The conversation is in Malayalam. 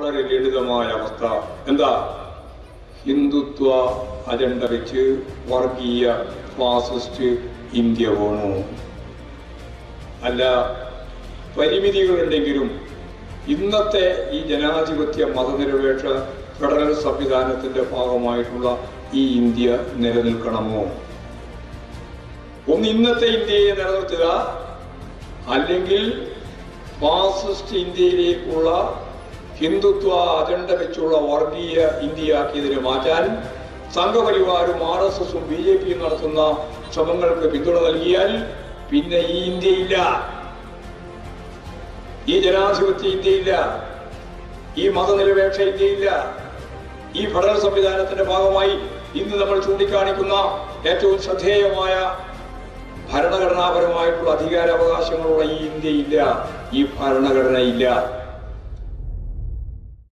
വളരെ ലളിതമായ അവസ്ഥ. എന്താ? ഹിന്ദുത്വ അജണ്ട വെച്ച് വർഗീയ ഫാസിസ്റ്റ് ഇന്ത്യ വേണു. അല്ല, പരിമിതികളുണ്ടെങ്കിലും ഇന്നത്തെ ഈ ജനാധിപത്യ മതനിരപേക്ഷ ഫെഡറൽ സംവിധാനത്തിന്റെ ഭാഗമായിട്ടുള്ള ഈ ഇന്ത്യ നിലനിൽക്കണമോ? ഒന്ന് ഇന്നത്തെ ഇന്ത്യയെ നിലനിർത്തുക, അല്ലെങ്കിൽ ഫാസിസ്റ്റ് ഇന്ത്യയിലേക്കുള്ള ഹിന്ദുത്വ അജണ്ട വെച്ചുള്ള വർഗീയ ഇന്ത്യയാക്കിയതിനെ മാറ്റാൻ സംഘപരിവാരും RSSും BJPയും നടത്തുന്ന ശ്രമങ്ങൾക്ക് പിന്തുണ നൽകിയാൽ പിന്നെ ഈ ഇന്ത്യയില്ല, ഈ ജനാധിപത്യ ഇന്ത്യയില്ല, ഈ മതനിരപേക്ഷ ഇന്ത്യയില്ല. ഈ ഫെഡറൽ സംവിധാനത്തിന്റെ ഭാഗമായി ഇന്ന് നമ്മൾ ചൂണ്ടിക്കാണിക്കുന്ന ഏറ്റവും ശ്രദ്ധേയമായ ഭരണഘടനാപരമായിട്ടുള്ള അധികാരാവകാശങ്ങളുള്ള ഈ ഇന്ത്യയില്ല, ഈ ഭരണഘടനയില്ല.